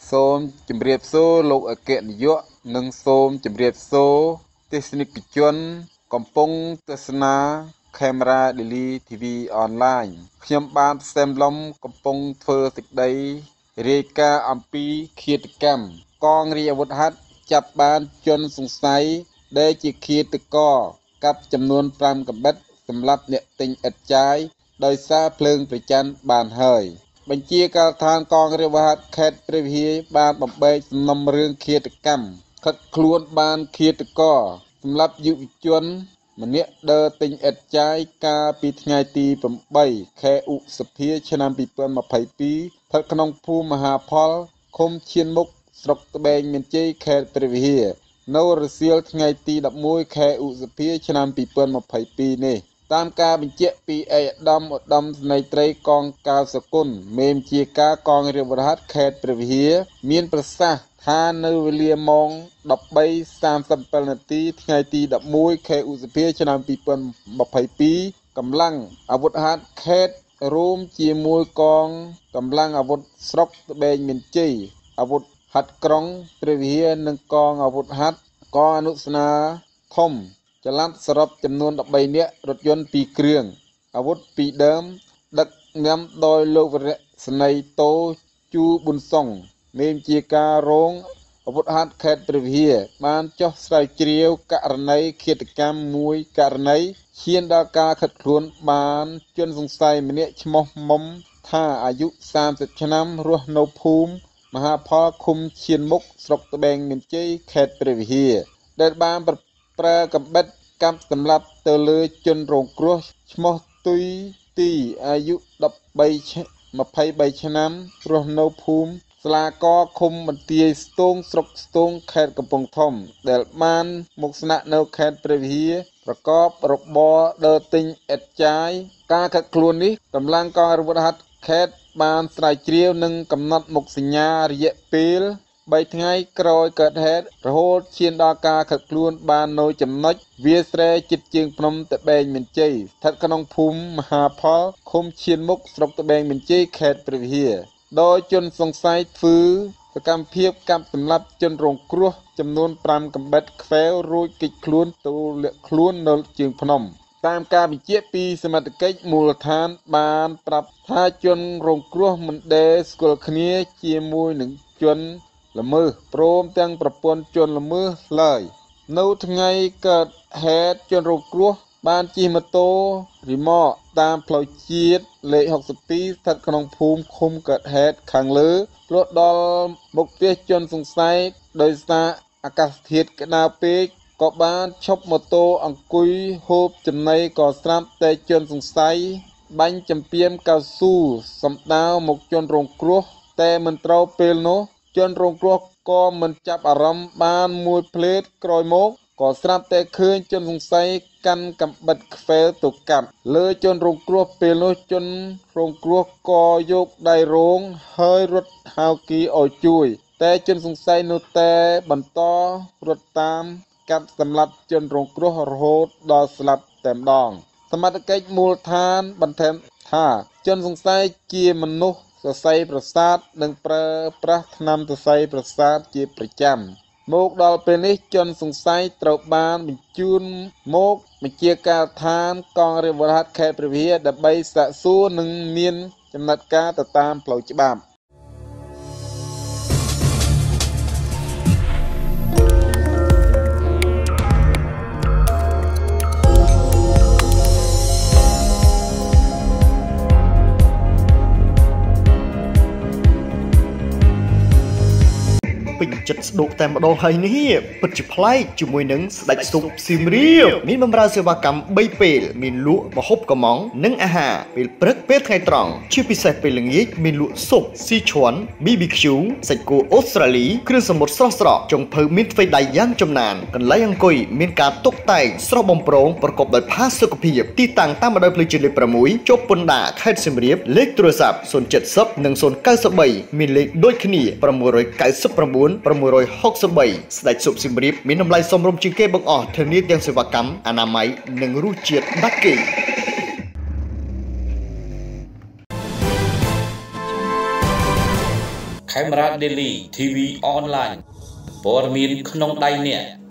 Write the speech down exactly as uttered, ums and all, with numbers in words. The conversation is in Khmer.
សូមជម្រាបសួរលោកអគ្គនាយកនិងសូមជម្រាបសួរទស្សនិកជនកំពុងទស្សនា Camera Daily ធី វី Online ខ្ញុំបាទសែមឡុំកំពុងធ្វើសេចក្តីរាយការណ៍អំពីឃាតកម្មកងរាជអាវុធហត្ថចាប់បានជនសង្ស័យដែលជាឃាតករកាប់ចំនួនfiveកាំបិតសម្រាប់អ្នកទិញឥតចាយដោយសារភ្លើងប្រច័ណ្ឌបានហើយបញ្ជាការដ្ឋានកងរាជអាវុធហត្ថខេត្តព្រះវិហារបានបំបែកសំណុំរឿងឃាតកម្មខិតខ្លួនបានឃាតករសម្រាប់យុវជនម្នាក់ដើរទិញឥតចាយកាលពីថ្ងៃទីeightខែឧសភាឆ្នាំtwenty twenty-twoស្ថិតក្នុងភូមិមហាផលឃុំឈៀនមុខស្រុកត្បែងមានជ័យខេត្តព្រះវិហារនៅរសៀលថ្ងៃទីelevenខែឧសភាឆ្នាំtwenty twenty-twoនេះតាមការបញ្ជាក់ពីឯកឧត្តមឧត្តមស្នេហ៍ត្រីកងកាវសគុណមេបញ្ជាការកងរាជអាវុធហត្ថខេត្តព្រះវិហារមានប្រសាសន៍ថានៅវេលាម៉ោងthirteen thirty-sevenនាទីថ្ងៃទីelevenខែឧសភាឆ្នាំtwenty twenty-twoកម្លាំងអាវុធហត្ថខេត្តរួមជាមួយកងកម្លាំងអាវុធស្រុកត្បែងមានជ័យអាវុធហត្ថក្រុងព្រះវិហារនិងកងអាវុធហត្ថកងអនុស្នាធំចល័តសរុបចំនួនthirteenនាក់រថយន្តtwoគ្រឿងអាវុធពីរដើមដឹកនាំដោយលោកវរៈស្នេហ៍តូជូប៊ុនសុងមេបញ្ជាការរងអាវុធហត្ថខេត្តព្រះវិហារបានចុះស្រាវជ្រាវករណីឃាតកម្មមួយករណីឈានដល់ការខិតខ្លួនបានជនសង្ស័យម្នាក់ឈ្មោះមុំថាអាយុthirtyឆ្នាំរស់នៅភូមិមហាផលឃុំឈៀនមុខស្រុកត្បែងមានជ័យខេត្តព្រះវិហារដែលបានប្រើកាំបិតកាប់សម្លាប់ទៅលើជនរងគ្រោះឈ្មោះទុយទីអាយុtwenty-threeឆ្នាំរស់នៅភូមិស្លាកឃុំបន្ទាយស្ទូងស្រុកស្ទូងខេត្តកំពង់ធំដែលបានមកស្នាក់នៅខេត្តព្រះវិហារប្រកបរបរដើរទិញឥតចាយការកាត់ខ្លួននេះកម្លាំងកងអាវុធហត្ថខេត្តបានស្រាវជ្រាវនិងកំណត់មុខសញ្ញារយៈពេលthreeថ្ងៃក្រោយកើតហេតុរហូតឈានដល់ការខិតខ្លួនបាននៅចំណុចវាលស្រែជិតជើងភ្នំត្បែងមានជ័យស្ថិតក្នុងភូមិមហាផលឃុំឈៀនមុខស្រុកត្បែងមានជ័យខេត្តព្រះវិហារដោយជនសង្ស័យធ្វើសកម្មភាពកាប់សម្លាប់ជនរងគ្រោះចំនួនfiveកាំបិតខ្វែវរួចគេចខ្លួនទៅលាក់ខ្លួននៅជើងភ្នំតាមការបញ្ជាក់ពីសមត្ថកិច្ចមូលដ្ឋានបានប្រាប់ថាជនរងគ្រោះមិនដែលស្គាល់គ្នាជាមួយនឹងជនល្មើសព្រមទាំងប្រពន្ធជនល្មើសឡើយនៅថ្ងៃកើតហេតុជនរងគ្រោះបានជិះម៉ូតូរីម៉កតាមផ្លូវជាតិលេខsixty-twoស្ថិតក្នុងភូមិឃុំកើតហេតុខាងលើព្រោះដល់មុខផ្ទះជនសង្ស័យដោយសារអាកាសធាតុក្តៅពេកក៏បានឈប់ម៉ូតូអង្គុយហូបចំណីក៏ស្រាប់តែជនសង្ស័យបាញ់ចំពាមកៅស៊ូសម្ដៅមកជនរងគ្រោះតែមិនត្រូវពេលនោះជនរងគ្រោះក៏មិនចាប់អារម្មណ៍បានមួយភ្លេតក្រោយមកក៏ស្រាប់តែឃើញជនសង្ស័យកាន់កាំបិតខ្វែលទៅកាប់លើជនរងគ្រោះពេលនោះជនរងគ្រោះក៏យកដៃរងហើយរត់ហៅគីឲ្យជួយតែជនសង្ស័យនៅតែបន្តរត់តាមកាប់សម្លាប់ជនរងគ្រោះរហូតដល់ស្លាប់តែម្ដងសមត្ថកិច្ចមូលដ្ឋានបន្ថែមថាជនសង្ស័យជាមនុស្សសរសៃប្រសាទនិងប្រើប្រាស់ថ្នាំសរសៃប្រសាទជាប្រចាំមកដល់ពេលនេះជនសង្ស័យត្រូវបានបញ្ជូនមកបញ្ជាការដ្ឋានកងរាជអាវុធហត្ថខេត្តព្រះវិហារដើម្បីសាកសួរនិងមានចំណាត់ការទៅតាមផ្លូវច្បាប់ពេញចិត្តស្ដោកតែម្ដងហើយនេះពិតជាប្លែកជាមួយនឹងស្ដេចស៊ុបសៀមរាបមានបម្រើសេវាកម្មthreeពេលមានលក់ម្ហូបកំងនិងអាហារពេលព្រឹកពេលថ្ងៃត្រង់ជាពិសេសពេលល្ងាចមានលក់ស៊ុបស៊ីឈွန် ប៊ី ប៊ី ខ្ជូ សាច់គោអូស្ត្រាលីគ្រឿងសមុទ្រស្រស់ស្រស់ចុងភៅមានទ្វេដៃយ៉ាងចំណានកន្លែងអង្គុយមានការតុបតែងស្រស់បំព្រងប្រកបដោយផាសុកភាពទីតាំងតាមបណ្ដោយផ្លូវជាតិលេខsixជប់ពន្ធដារខេត្តសៀមរាបលេខទូរស័ព្ទzero seven zeroនិងzero nine threeមានលេខដូចគ្នាsix nine nine six six threeស្ដេចស៊ុបសៀមរាបមានតម្លៃសមរម្យជាងគេបង្អស់ធានាទាំងសេវាកម្មអនាម័យនិងរសជាតិដាច់គេ Camera Daily ที วี Online ព័ត៌មានក្នុងដៃអ្នក